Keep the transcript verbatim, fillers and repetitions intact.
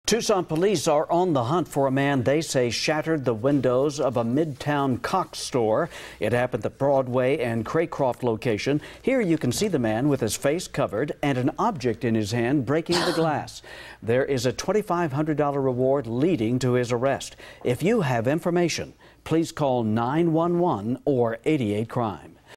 Tucson police are on the hunt for a man they say shattered the windows of a Midtown Cox store. It happened at the Broadway and Craycroft location. Here you can see the man with his face covered and an object in his hand breaking the glass. There is a twenty-five hundred dollar reward leading to his arrest. If you have information, please call nine one one or eighty-eight crime.